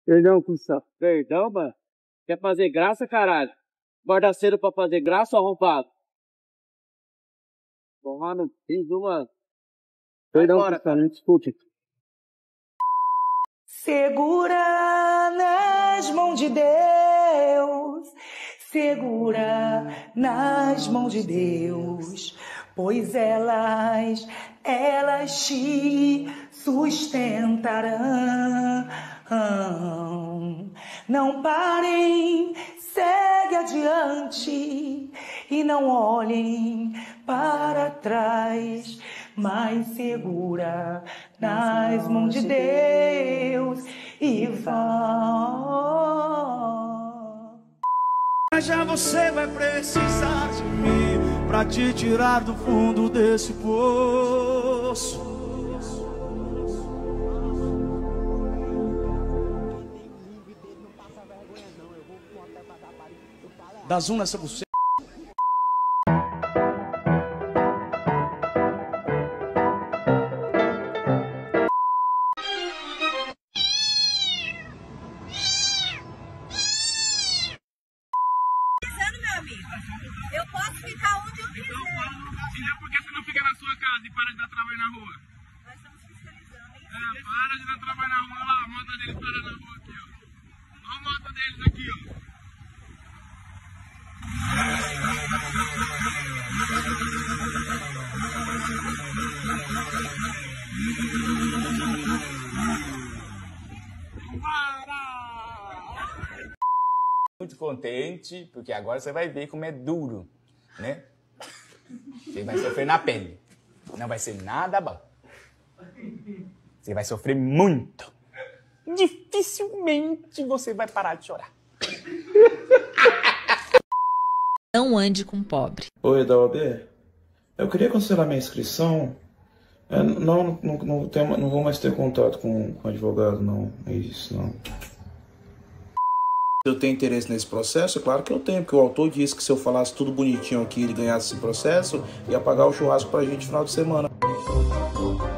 Perdão, cuzão. Perdão, mano. Quer fazer graça, caralho? Guarda cedo pra fazer graça, arrombado? Porra, não fiz, mano. Perdão, cuzão, não discute. Segura nas mãos de Deus, segura nas mãos de Deus, pois elas te sustentarão. Não parem, segue adiante e não olhem para trás, mas segura nas mãos de Deus e vá. Já você vai precisar de mim pra te tirar do fundo desse poço. Dá zoom nessa buceta. Eu posso ficar onde eu quiser. Então por que você não fica na sua casa e para de dar trabalho na rua? Nós estamos fiscalizando, hein? Para de dar trabalho na rua lá, a moto deles para na rua aqui, ó. Olha a moto deles aqui, ó. Muito contente, porque agora você vai ver como é duro, né? Você vai sofrer na pele. Não vai ser nada bom. Você vai sofrer muito. Dificilmente você vai parar de chorar. Não ande com pobre. Oi, da OAB. Eu queria cancelar minha inscrição. Não vou mais ter contato com advogado, não. É isso, não. Eu tenho interesse nesse processo? É claro que eu tenho, porque o autor disse que se eu falasse tudo bonitinho aqui, ele ganhasse esse processo, ia pagar o churrasco pra gente no final de semana.